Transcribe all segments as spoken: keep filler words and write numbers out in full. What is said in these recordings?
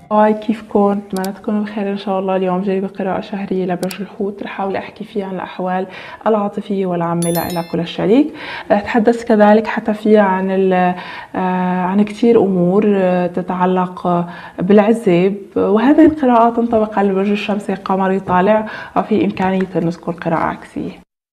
هاي كيفكن؟ أتمنى تكونوا بخير إن شاء الله. اليوم جايبة قراءة شهرية لبرج الحوت، رح أحاول أحكي فيها عن الأحوال العاطفية والعامة لإلك وللشريك. رح أتحدث كذلك حتى فيها عن عن كتير أمور تتعلق بالعزاب، وهذه القراءة تنطبق على البرج الشمسي قمري طالع، وفي إمكانية أن نذكر قراءة عكسية.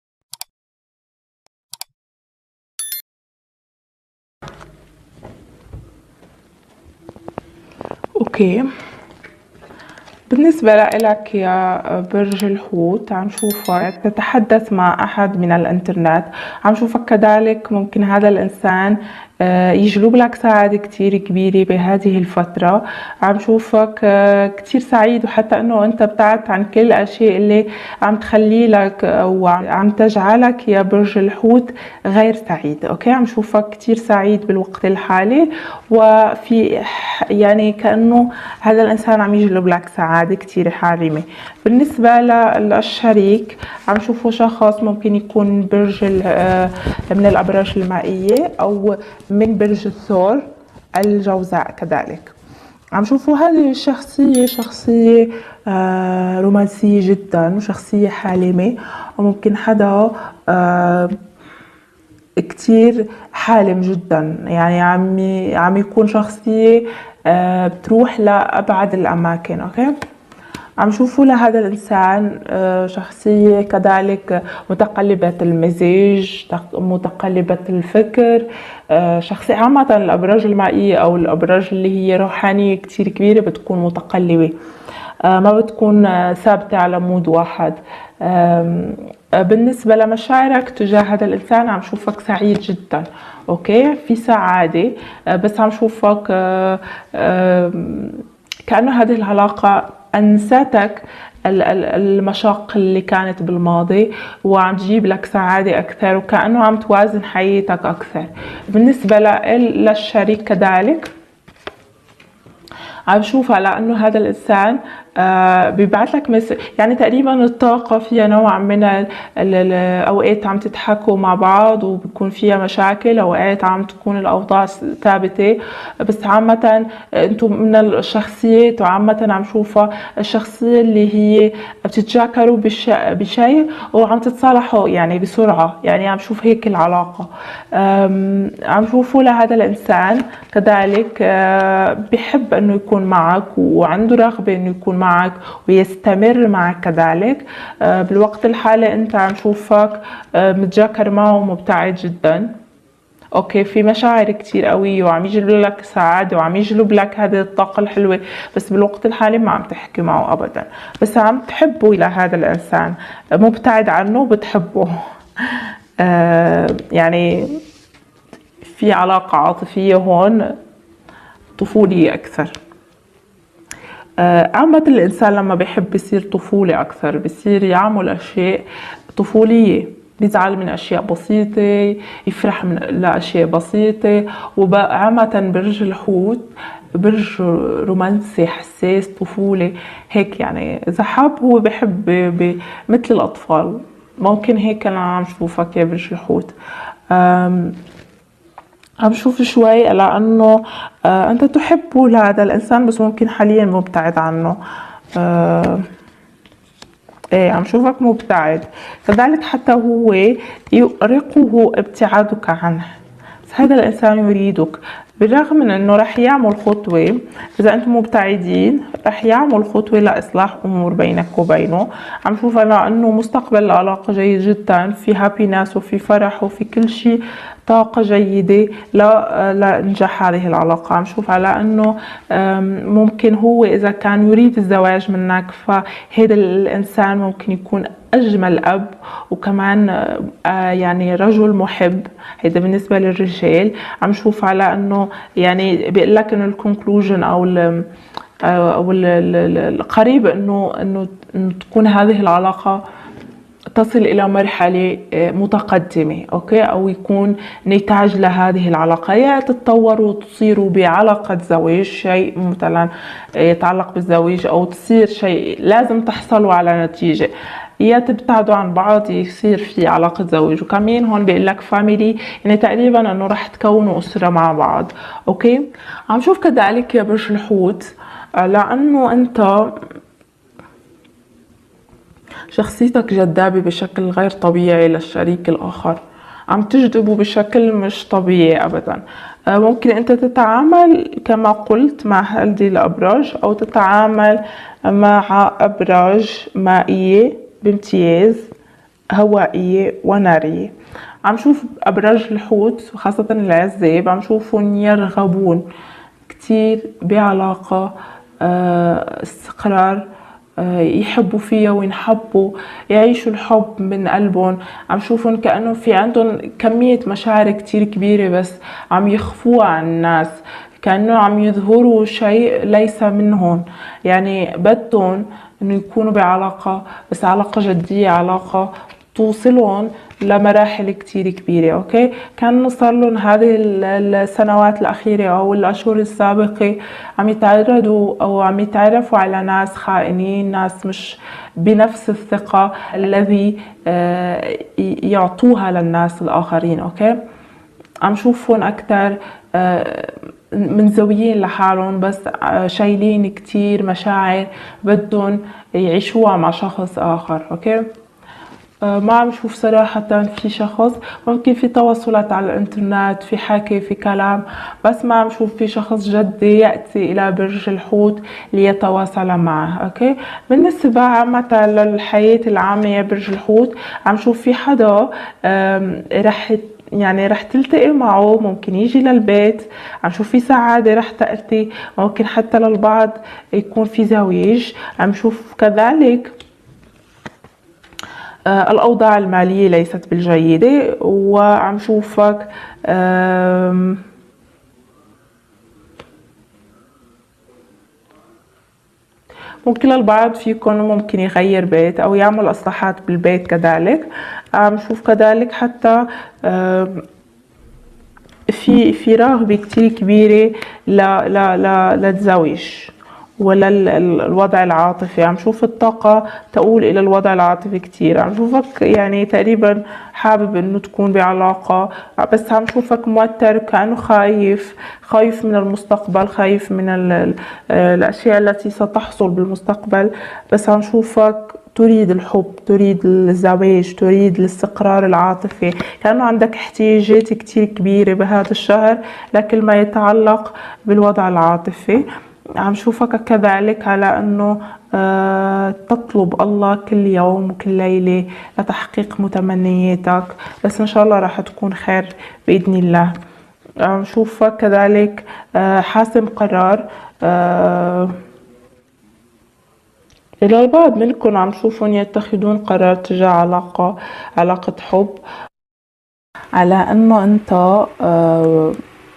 اوكي، بالنسبة لك يا برج الحوت عم شوفك تتحدث مع أحد من الإنترنت، عم شوفك كذلك ممكن هذا الإنسان يجلب لك سعادة كتير كبيرة بهذه الفترة. عم شوفك كتير سعيد، وحتى أنه أنت ابتعدت عن كل الأشياء اللي عم تخلي لك أو عم تجعلك يا برج الحوت غير سعيد. أوكي، عم شوفك كتير سعيد بالوقت الحالي، وفي يعني كأنه هذا الإنسان عم يجلب لك سعادة كتير حارمة. بالنسبة للشريك عم شوفه شخص ممكن يكون برج من الأبراج المائية أو من برج الثور الجوزاء. كذلك عم شوفوا هذه الشخصية شخصية رومانسية جدا وشخصية حالمة، وممكن حدا كتير حالم جدا، يعني عم عم يكون شخصية بتروح لأبعد الأماكن. أوكي، عم شوفوا لهذا الإنسان شخصية كذلك متقلبة المزاج، متقلبة الفكر، شخصية عامة الأبراج المائية أو الأبراج اللي هي روحانية كتير كبيرة بتكون متقلبة، ما بتكون ثابتة على مود واحد. بالنسبة لمشاعرك تجاه هذا الإنسان عم شوفك سعيد جدا. أوكي، في سعادة، بس عم شوفك كأنه هذه العلاقة أنستك المشاق اللي كانت بالماضي، وعم تجيب لك سعادة أكثر، وكأنه عم توازن حياتك أكثر. بالنسبة للشريك كذلك عم شوفها لأنه هذا الإنسان آه بيبعث لك مس... يعني تقريبا الطاقة فيها نوع من ال... ال... أوقات عم تضحكوا مع بعض وبكون فيها مشاكل، أوقات عم تكون الأوضاع ثابتة، بس عامة أنتم من الشخصيات، وعامة عم شوفها الشخصية اللي هي بتتجاكروا بش... بشيء وعم تتصالحوا يعني بسرعة، يعني عم شوف هيك العلاقة. أم... عم شوفوا لهذا الإنسان كذلك آه بيحب أنه يكون معك، وعنده رغبة أنه يكون معك ويستمر معك كذلك. بالوقت الحالي انت عم شوفك متجاكر معه ومبتعد جدا. اوكي، في مشاعر كتير قوية وعم يجلب لك سعادة وعم يجلب لك هذه الطاقة الحلوة، بس بالوقت الحالي ما عم تحكي معه ابدا، بس عم تحبه الى هذا الانسان، مبتعد عنه وبتحبه. آه يعني في علاقة عاطفية هون طفولية اكثر. عامة الإنسان لما بيحب يصير طفولي أكثر، بيصير يعمل أشياء طفولية، بيزعل من أشياء بسيطة، يفرح من لأشياء بسيطة. وعامة برج الحوت برج رومانسي حساس طفولي هيك، يعني إذا حب هو بيحب مثل الأطفال. ممكن هيك أنا عم شوفك يا برج الحوت. عم شوف شوي لأنه آه أنت تحبه لهذا الإنسان، بس ممكن حاليا مبتعد عنه. آه إيه، عم شوفك مبتعد كذلك، حتى هو يؤرقه ابتعادك عنه، بس هذا الإنسان يريدك، بالرغم من أنه رح يعمل خطوة. إذا أنتم مبتعدين رح يعمل خطوة لإصلاح أمور بينك وبينه. عم شوفها لأنه مستقبل العلاقة جيد جدا، في هابينس وفي فرح وفي كل شيء، طاقة جيدة لنجاح هذه العلاقة. عم شوف على أنه ممكن هو إذا كان يريد الزواج منك، فهذا الإنسان ممكن يكون أجمل أب، وكمان يعني رجل محب. هذا بالنسبة للرجال. عم شوف على أنه يعني بيقول لك إنه الكونكلوجن أو ال أو القريب إنه إنه تكون هذه العلاقة تصل إلى مرحلة متقدمة. أوكي، أو يكون نتاج لهذه العلاقة، يا تتطور وتصير بعلاقة زواج، شيء مثلا يتعلق بالزواج، أو تصير شيء لازم تحصلوا على نتيجة. يا تبتعدوا عن بعض يصير في علاقة زواج. وكمان هون بيقول لك فاميلي، يعني تقريبا انه رح تكونوا أسرة مع بعض. اوكي، عم شوف كذلك يا برج الحوت لأنه انت شخصيتك جذابة بشكل غير طبيعي للشريك الآخر، عم تجذبه بشكل مش طبيعي أبدا. ممكن أنت تتعامل كما قلت مع هذه الأبراج، أو تتعامل مع أبراج مائية بامتياز، هوائية ونارية. عم شوف أبراج الحوت وخاصة العزاب عم شوفهم يرغبون كتير بعلاقة استقرار، يحبوا فيها وينحبوا، يعيشوا الحب من قلبهم. عم شوفهم كأنه في عندهم كمية مشاعر كتير كبيرة بس عم يخفوها عن الناس، كأنه عم يظهروا شيء ليس منهم. يعني بدهم انه يكونوا بعلاقة، بس علاقة جدية، علاقة توصلهم لمراحل كتير كبيرة. اوكي، كان صار لهم هذه السنوات الأخيرة أو الأشهر السابقة عم يتعرضوا أو عم يتعرفوا على ناس خائنين، ناس مش بنفس الثقة الذي يعطوها للناس الآخرين. اوكي، عم شوفهم أكتر منزويين لحالهم، بس شايلين كتير مشاعر بدهم يعيشوها مع شخص آخر. اوكي، ما عم شوف صراحة في شخص، ممكن في تواصلات على الانترنت، في حكي، في كلام، بس ما عم شوف في شخص جدي يأتي إلى برج الحوت ليتواصل معه. أوكي، بالنسبة عامة للحياة العامة يا برج الحوت عم شوف في حدا رح يعني رح تلتقي معه، ممكن يجي للبيت، عم شوف في سعادة رح تأتي، ممكن حتى للبعض يكون في زواج. عم شوف كذلك آه الأوضاع المالية ليست بالجيدة، وعم شوفك ممكن البعض فيكم ممكن يغير بيت أو يعمل إصلاحات بالبيت. كذلك عم شوف كذلك حتى في في رغبة كتير كبيرة للزواج ولا الوضع العاطفي. عم شوف الطاقة تقول إلى الوضع العاطفي كتير. عم شوفك يعني تقريبا حابب إنه تكون بعلاقة، بس عم شوفك موتر، كأنه خايف خايف من المستقبل، خايف من الأشياء التي ستحصل بالمستقبل. بس عم شوفك تريد الحب، تريد الزواج، تريد الاستقرار العاطفي، كأنه عندك احتياجات كتير كبيرة بهذا الشهر لكل ما يتعلق بالوضع العاطفي. عم شوفك كذلك على أنه أه تطلب الله كل يوم وكل ليلة لتحقيق متمنياتك، بس إن شاء الله راح تكون خير بإذن الله. عم شوفك كذلك أه حاسم قرار. أه إلى البعض منكم عم شوفهم يتخذون قرار تجاه علاقة علاقة حب، على أنه أنت أه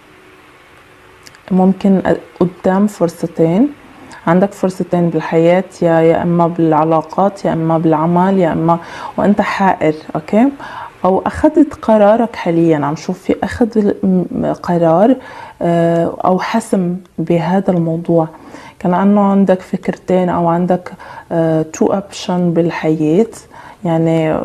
ممكن قدام فرصتين، عندك فرصتين بالحياة، يا يا إما بالعلاقات يا إما بالعمل يا إما وأنت حائر. أوكي، أو أخذت قرارك حاليا. عم شوف في أخذ قرار أو حسم بهذا الموضوع، كأنه عندك فكرتين أو عندك تو أوبشن بالحياة، يعني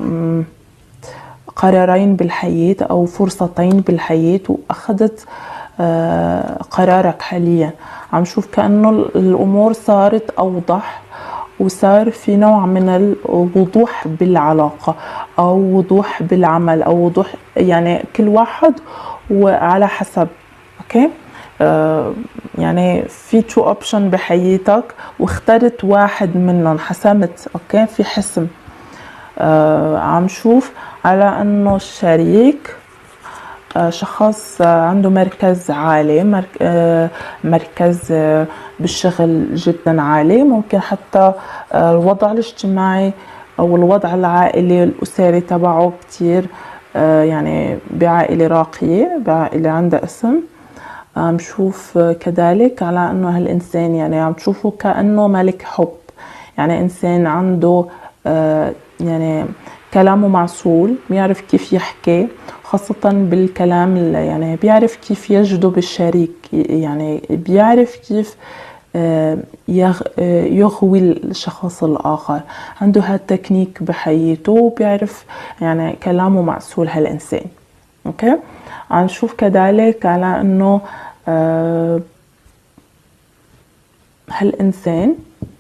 قرارين بالحياة أو فرصتين بالحياة وأخذت قرارك حاليا. عم شوف كأنه الأمور صارت أوضح وصار في نوع من الوضوح بالعلاقة أو وضوح بالعمل أو وضوح، يعني كل واحد وعلى حسب. أوكي، آه يعني في تو أوبشن بحياتك واخترت واحد منهم، حسمت. أوكي، في حسم. آه عم شوف على أنه الشريك شخص عنده مركز عالي، مركز بالشغل جدا عالي، ممكن حتى الوضع الاجتماعي أو الوضع العائلي الأسري تبعه كتير، يعني بعائلة راقية، بعائلة عندها اسم. عم شوف كذلك على أنه هالإنسان يعني عم تشوفه كأنه ملك حب، يعني إنسان عنده يعني كلامه معسول، بيعرف كيف يحكي، خاصة بالكلام، يعني بيعرف كيف يجذب الشريك، يعني بيعرف كيف يغوي الشخص الآخر، عنده هالتكنيك بحياته، بيعرف يعني كلامه معسول هالإنسان. أوكي، عم نشوف كذلك على إنه هالإنسان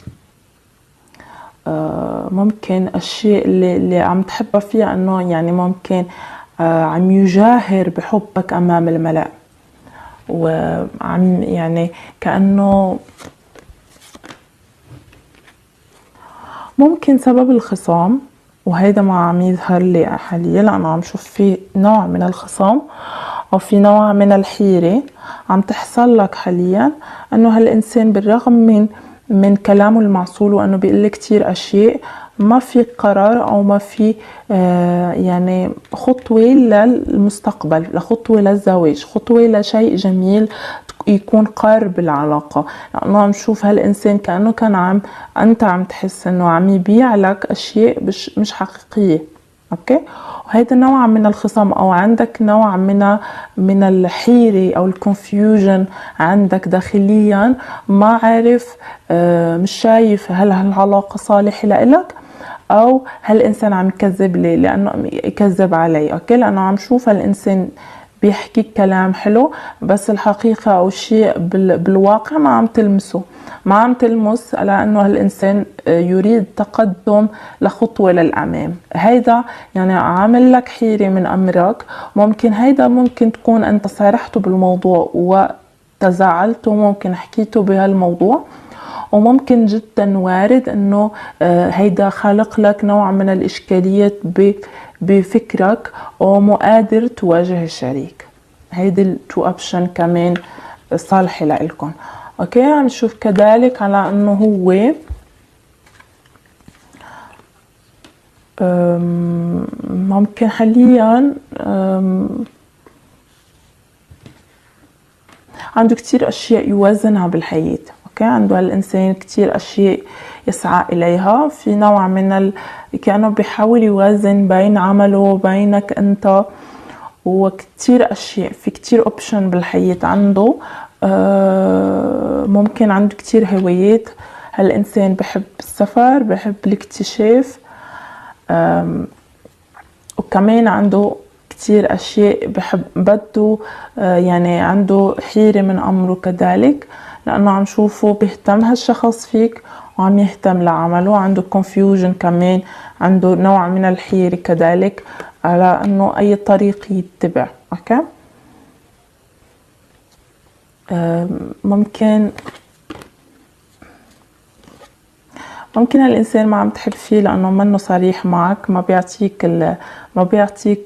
ممكن الشيء اللي, اللي عم تحبه فيه إنه يعني ممكن عم يجاهر بحبك أمام الملأ، وعم يعني كأنه ممكن سبب الخصام، وهيدا ما عم يظهر لي حاليا لأنه عم شوف في نوع من الخصام أو في نوع من الحيرة عم تحصل لك حاليا، أنه هالإنسان بالرغم من من كلامه المعسول وأنه بيقول لك كتير أشياء، ما في قرار أو ما في آه يعني خطوة للمستقبل، لخطوة للزواج، خطوة لشيء جميل يكون قارب العلاقة. لأنه عم شوف هالإنسان كأنه كان عم أنت عم تحس أنه عم يبيع لك أشياء مش مش حقيقية. أوكي، وهيدا نوع من الخصام أو عندك نوع من من الحيرة أو الكونفيوجن عندك داخليا، ما عارف آه مش شايف هل هالعلاقة صالحة لإلك أو هالإنسان عم يكذب لي لأنه يكذب علي. أوكي، لأنه عم شوف هالإنسان بيحكي كلام حلو بس الحقيقة أو شيء بالواقع ما عم تلمسه، ما عم تلمس على أنه هالإنسان يريد تقدم لخطوة للأمام. هيدا يعني عامل لك حيرة من أمرك. ممكن هيدا ممكن تكون أنت صارحته بالموضوع وتزاعلته، ممكن حكيته بهالموضوع، وممكن جدا وارد أنه هيدا خالق لك نوع من الإشكاليات بفكرك ومو قادر تواجه الشريك. هيدي التو اوبشن كمان صالحة لإلكم. اوكي، عم نشوف كذلك على انه هو ممكن حاليا عنده كتير اشياء يوازنها بالحياة. اوكي، عنده هالإنسان كتير أشياء يسعى إليها، في نوع من ال... كأنه بيحاول يوازن بين عمله وبينك أنت، وكتير أشياء، في كتير أوبشن بالحياة عنده. آه ممكن عنده كتير هوايات. هالإنسان بحب السفر، بحب الاكتشاف، وكمان عنده كتير أشياء بحب بده آه يعني عنده حيرة من أمره كذلك، لأنه عم شوفه بيهتم هالشخص فيك وعم يهتم لعمله. عنده confusion كمان، عنده نوع من الحيرة كذلك على أنه أي طريق يتبع. أوكي، ممكن ممكن هالإنسان ما عم تحب فيه لأنه منه صريح معك، ما بيعطيك ما بيعطيك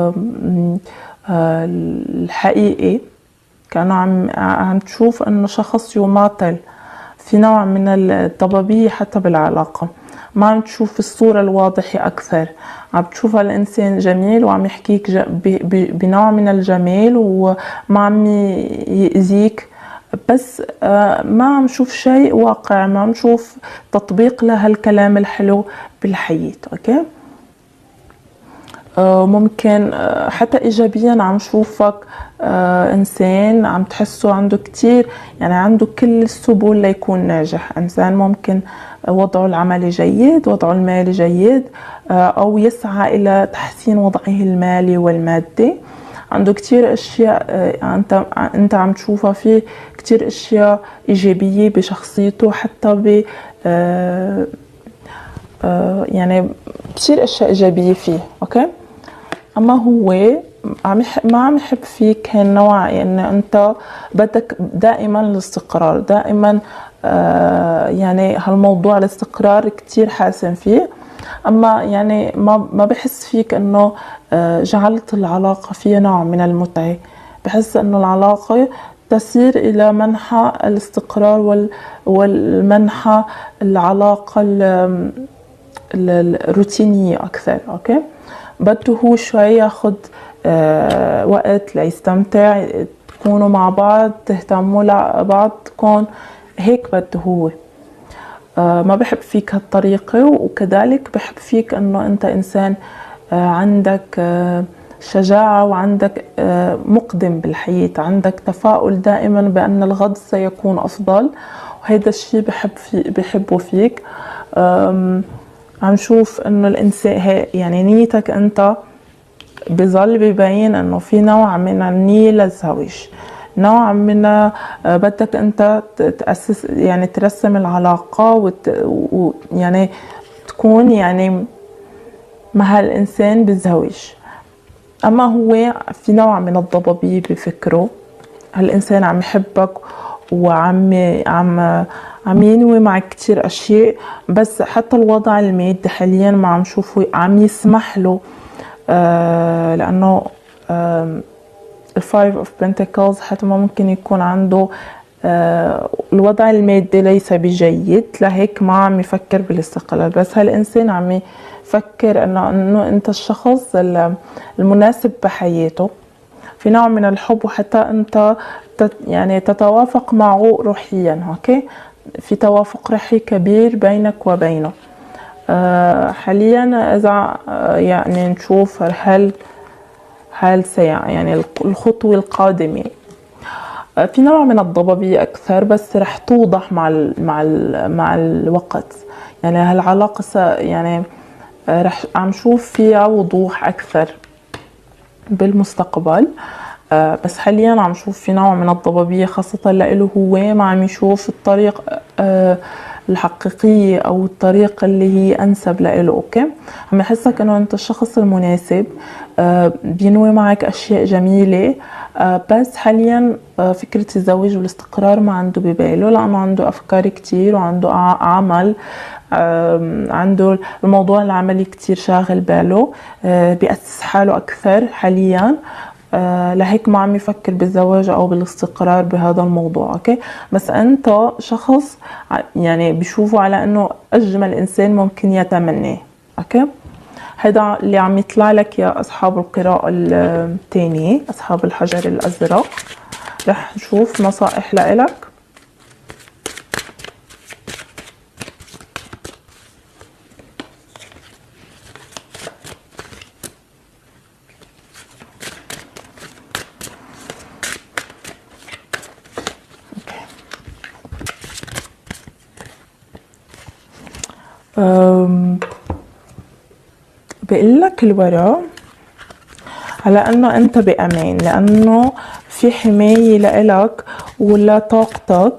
الحقيقي، كأنه عم عم تشوف أنه شخص يماطل، في نوع من الضبابية حتى بالعلاقة، ما عم تشوف الصورة الواضحة أكثر. عم تشوف الإنسان جميل وعم يحكيك بنوع من الجمال وما عم يأذيك، بس ما عم شوف شيء واقع، ما عم شوف تطبيق لهالكلام الحلو بالحياة. أوكي، ممكن حتى إيجابيا عم شوفك إنسان عم تحسه عنده كتير، يعني عنده كل السبل ليكون ناجح. إنسان ممكن وضعه العملي جيد، وضعه المالي جيد، أو يسعى إلى تحسين وضعه المالي والمادي. عنده كتير أشياء أنت أنت عم تشوفها فيه، كتير أشياء إيجابية بشخصيته، حتى ب يعني كتير أشياء إيجابية فيه. أوكي، أما هو عم ما عم يحب فيك هالنوع، يعني أنت بدك دائما الاستقرار، دائما آه يعني هالموضوع الاستقرار كتير حاسم فيه. أما يعني ما ما بحس فيك إنه آه جعلت العلاقة فيها نوع من المتعة، بحس إنه العلاقة تسير إلى منحى الاستقرار وال والمنحى العلاقة الروتينية أكثر. أوكي، بده هو شوي ياخد آه وقت ليستمتع، تكونوا مع بعض، تهتموا لبعض، تكون هيك بده هو. آه ما بحب فيك هالطريقة، وكذلك بحب فيك انه انت انسان آه عندك آه شجاعة، وعندك آه مقدم بالحياة، عندك تفاؤل دائما بأن الغد سيكون أفضل. وهيدا الشي بحب في بحبه فيك. عم نشوف انه الانسان يعني نيتك انت بظل ببين انه في نوع من النية للزواج، نوع من بدك انت تأسس يعني ترسم العلاقة وت ويعني تكون يعني مع هالإنسان بالزواج. أما هو في نوع من الضبابية بفكره، هالإنسان عم يحبك وعم عم عم ينوي معك كتير أشياء، بس حتى الوضع المادي حاليا ما عم شوفه عم يسمح له، آه لأنه آه الفايف اوف بنتكلز حتى ما ممكن يكون عنده آه الوضع المادي ليس بجيد، لهيك ما عم يفكر بالاستقلال. بس هالإنسان عم يفكر انه انه انت الشخص المناسب بحياته، في نوع من الحب، وحتى انت يعني تتوافق معه روحيا. اوكي، في توافق روحي كبير بينك وبينه. آه حاليا اذا يعني نشوف هل هل سيع يعني الخطوة القادمة في نوع من الضبابية أكثر، بس رح توضح مع ال مع ال مع الوقت. يعني هالعلاقة يعني رح عم شوف فيها وضوح أكثر بالمستقبل. آه بس حاليا عم شوف في نوع من الضبابية، خاصة لإله هو ما عم يشوف الطريق آه الحقيقية أو الطريق اللي هي أنسب لإله. أوكي، عم يحسك إنه أنت الشخص المناسب، آه بينوي معك أشياء جميلة، آه بس حاليا آه فكرة الزواج والاستقرار ما عنده بباله، لأنه عنده أفكار كتير وعنده عمل، آه عنده الموضوع العملي كتير شاغل باله، آه بيأسس حاله أكثر حاليا، آه لهيك ما عم يفكر بالزواج او بالاستقرار بهذا الموضوع. اوكي، بس انت شخص يعني بيشوفوا على انه اجمل انسان ممكن يتمناه. اوكي، هذا اللي عم يطلع لك يا اصحاب القراءة الثانية، اصحاب الحجر الازرق. رح نشوف نصائح لإلك. بقول لك الورق على انه انت بامان، لانه في حماية لإلك ولا طاقتك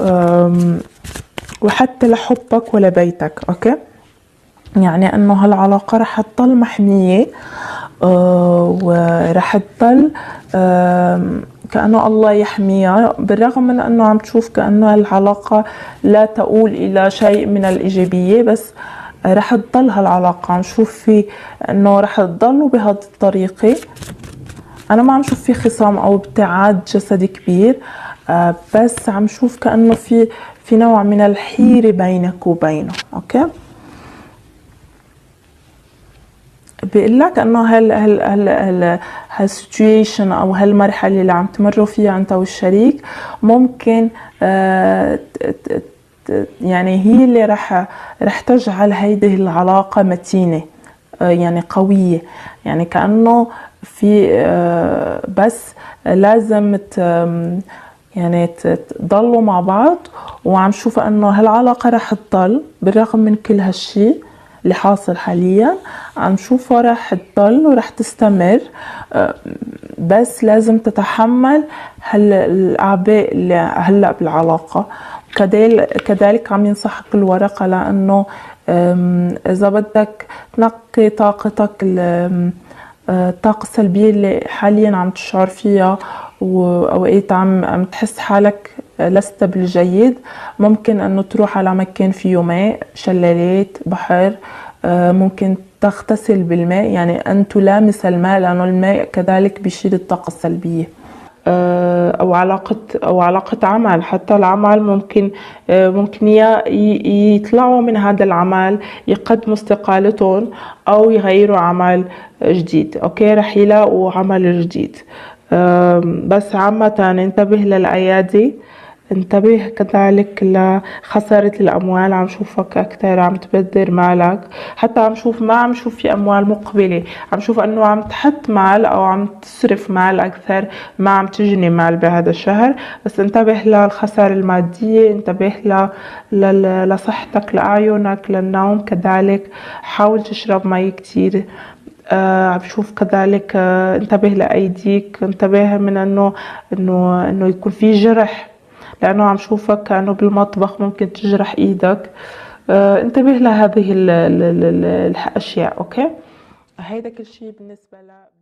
وحتى لحبك ولبيتك. اوكي، يعني انه هالعلاقة رح تضل محمية، آه ورح تضل آه كأنه الله يحميها، بالرغم من انه عم تشوف كأنه العلاقة لا تؤول الى شيء من الايجابية، بس رح تضل هالعلاقة. عم شوف في انه رح تضلوا بهذه الطريقة. انا ما عم شوف في خصام او ابتعاد جسدي كبير، آه بس عم شوف كأنه في في نوع من الحيرة بينك وبينه. اوكي، بيقول لك انه هال هال هال هال هالسيتويشن او هالمرحله اللي عم تمروا فيها انت والشريك ممكن آه يعني هي اللي رح رح تجعل هيدي العلاقه متينه، آه يعني قويه. يعني كانه في آه بس لازم يعني تضلوا مع بعض. وعم شوف انه هالعلاقه رح تضل بالرغم من كل هالشي اللي حاصل حاليا، عم شوفها رح تضل ورح تستمر، بس لازم تتحمل هالاعباء اللي هلا بالعلاقه. كذلك عم ينصحك الورقه لانه اذا بدك تنقي طاقتك الطاقه السلبيه اللي حاليا عم تشعر فيها، واوقات عم عم تحس حالك لست بالجيد، ممكن انه تروح على مكان فيه ماء، شلالات، بحر، ممكن تغتسل بالماء، يعني ان تلامس الماء، لانه الماء كذلك بيشيل الطاقه السلبيه. او علاقه او علاقه عمل، حتى العمل ممكن ممكن يطلعوا من هذا العمل يقدموا استقالتهم او يغيروا عمل جديد. اوكي، رح يلاقوا عمل جديد. بس عامه انتبه للايادي انتبه كذلك لخسارة الأموال، عم شوفك أكتر عم تبذر مالك، حتى عم شوف ما عم شوف في أموال مقبلة، عم شوف أنه عم تحط مال أو عم تصرف مال أكثر ما عم تجني مال بهذا الشهر. بس انتبه للخسارة المادية، انتبه ل... ل... لصحتك، لأعينك، للنوم كذلك. حاول تشرب مي كتير. آه عم بشوف كذلك آه انتبه لأيديك، انتبه من انه انه انه يكون في جرح، لانه عم شوفك كأنه بالمطبخ ممكن تجرح ايدك. آه انتبه لهذه ال ال ال الاشياء. اوكي، هيدا كل شيء بالنسبة ل